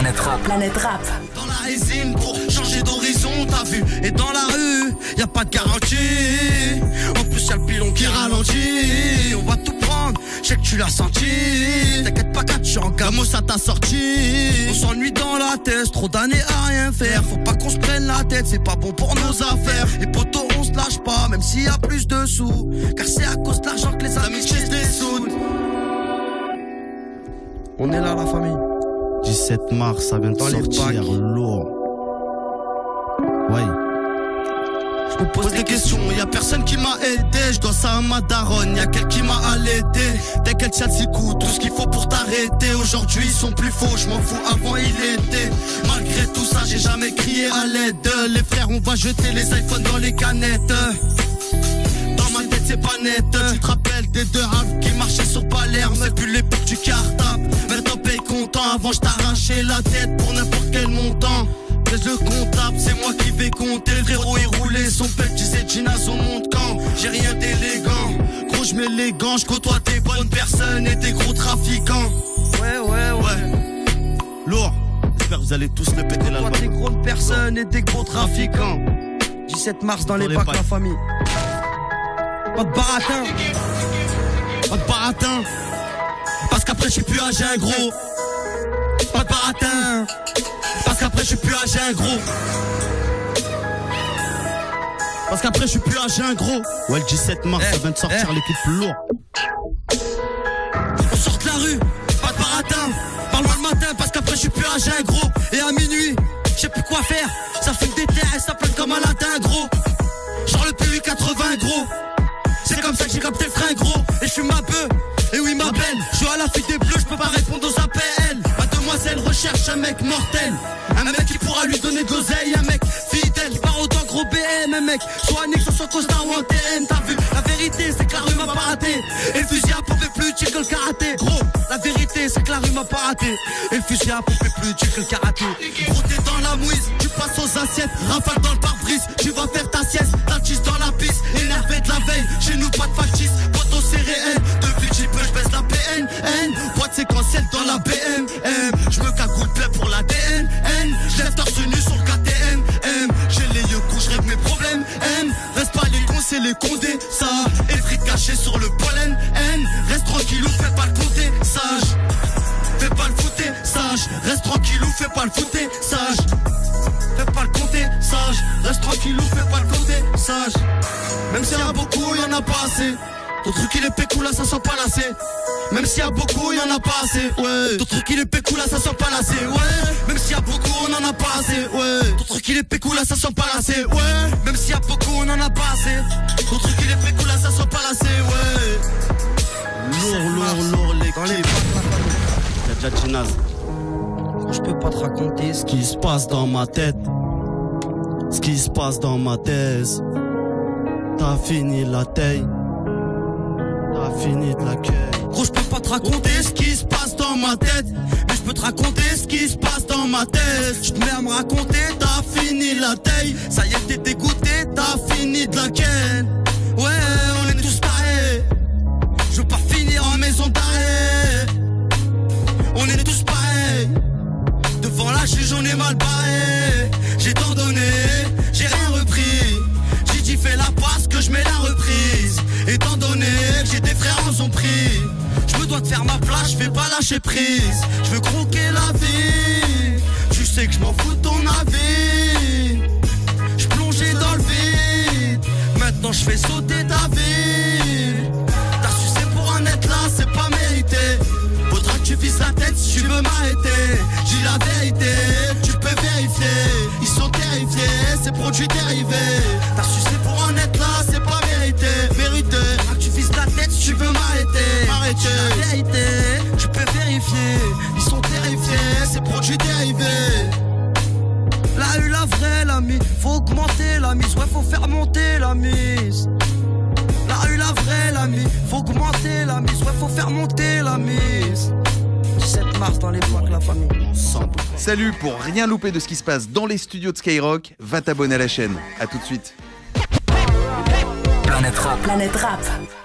Planète Rap. Planète Rap. Dans la résine pour changer d'horizon, t'as vu. Et dans la rue, y a pas de garantie. En plus y'a le pilon qui ralentit. On va tout prendre, je sais que tu l'as senti. T'inquiète pas quand tu en gamo, ça t'a sorti. On s'ennuie dans la tête, trop d'années à rien faire. Faut pas qu'on se prenne la tête, c'est pas bon pour nos affaires. Et potos on se lâche pas, même s'il y a plus de sous. Car c'est à cause de l'argent que les amitiés se dessoudent. On est là la famille. 17 mars, ça vient de Dans les sortir, lourd. Ouais. Je me pose des questions, y'a personne qui m'a aidé. Je dois ça à ma daronne, y'a quelqu'un qui m'a allaité. T'inquiète, y'a le coup, tout ce qu'il faut pour t'arrêter. Aujourd'hui ils sont plus faux, je m'en fous, avant il était. Malgré tout ça, j'ai jamais crié à l'aide. Les frères, on va jeter les iPhones dans les canettes. Dans ma tête c'est pas net. Tu te rappelles des deux halves qui marchaient sur Palerme. C'est plus l'époque du cartable. Maintenant paye content, avant je t'arrachais la tête pour n'importe quel montant. Laisse le comptable, c'est moi qui vais compter. Le frérot il roulait son pec, disait Gina son monte quand. J'ai rien d'élégant, gros je mets les gants. Je côtoie des bonnes personnes et des gros trafiquants. Ouais. Lourd. J'espère que vous allez tous le péter l'album. Des grosses personnes et des gros trafiquants. 17 mars dans les bacs, la famille. Pas de baratin. Pas de baratin. Parce qu'après je suis plus âgé un gros. Pas de baratin. Parce qu'après je suis plus âgé un gros. Parce qu'après je suis plus âgé un gros. Ouais, le 17 mars, ça vient de sortir l'équipe lourd. On sort de la rue, pas de baratin. Parle-moi le matin parce qu'après je suis plus âgé un gros. Et à minuit, je sais plus quoi faire. Ça fume des terres et ça pleure comme un latin gros. Genre le PU 80 gros. C'est comme ça que j'ai capté le frein gros. Et je suis ma beuh, et oui ma belle. Je suis à la fuite des bleus, je peux pas répondre aux appels. Ma demoiselle recherche un mec mortel. Un mec qui pourra lui donner de l'oseille. Un mec fidèle qui part autant gros BM. Un mec soit Nix, soit costard ou en TN. T'as vu, la vérité c'est que la rue m'a pas raté. Et le fusil à pompe est plus utile que le karaté. Gros, la vérité c'est que la rue m'a pas raté. Et le fusil à pompe est plus utile que le karaté. Gros t'es dans la mouise, tu passes aux assiettes. Rafale dans le pare-brise, tu vas faire ta sieste. T'attises dans la piste, énervé de la veille. Chez nous pas de factice, poteau c'est réel. Depuis que j'y peux, je baisse la PNN. Boîte séquentielle dans la BMM. Je me cagoule plein pour la DNN. Je lève torse nu sur le KTM. J'ai les yeux coups, je règle mes problèmes. Reste pas les cons, c'est les condés. Ça, et frites cachées sur le pollen. Reste tranquillou, fais pas le compter, sage. Fais pas le fouter, sage. Reste tranquillou, fais pas le fouter, sage. Fais pas le compter, sage. Reste tranquillou, fais pas le compter, sage. Même s'il y en a beaucoup, y'en a pas assez. Ton truc il est pécou là, ça sent pas lassé. Même s'il y a beaucoup, y'en a pas assez. Ouais. Ton truc il est pécou là, ça sent pas lassé. Ouais. Même s'il y a beaucoup, on en a pas assez. Ouais. Ton truc il est pécou là, ça sent pas lassé. Ouais. Même s'il y a beaucoup, on en a pas assez. Ton truc il est pécou là, ça sent pas lassé. Ouais. Lourd, l'équipe. Y'a déjà Ginaz. Je peux pas te raconter Ce qui se passe dans ma tête. Ce qui se passe dans ma thèse. T'as fini la taille. T'as fini de la quête. Gros, je peux pas te raconter ce qui se passe dans ma tête. Mais je peux te raconter ce qui se passe dans ma tête. Je te mets à me raconter, t'as fini la taille. Ça y est, t'es dégoûté, t'as fini de la quête. Ouais, on est tous pareils. Je veux pas finir en maison d'arrêt. On est tous pareils. Devant la juge, on est mal barré. J'ai tant donné, j'ai rien repris. J'ai dit fais la passe que je mets la reprise. Étant donné que j'ai des frères en son prix, je me dois de faire ma place, je vais pas lâcher prise. Je veux croquer la vie. Tu sais que je m'en fous de ton avis. Je plongeais dans le vide. Maintenant je fais sauter ta vie. T'as sucé pour en être là, c'est pas mérité. Faudra que tu vises la tête si tu veux m'arrêter. J'ai la vérité, tu peux vérifier. Ils sont terrifiés, ces produits dérivés. T'as sucé pour en être là, c'est pas mérité. Vérité, faudra que tu vises la tête si tu veux m'arrêter. J'ai la vérité, tu peux vérifier. Ils sont terrifiés, ces produits dérivés. La eu la vraie l'ami, faut augmenter la mise. Ouais, faut faire monter la mise. La eu la vraie l'ami, faut augmenter la mise. Ouais, faut faire monter la mise. 17 mars dans les boîtes, la famille. Salut, pour rien louper de ce qui se passe dans les studios de Skyrock, va t'abonner à la chaîne. A tout de suite. Planète Rap. Planète Rap.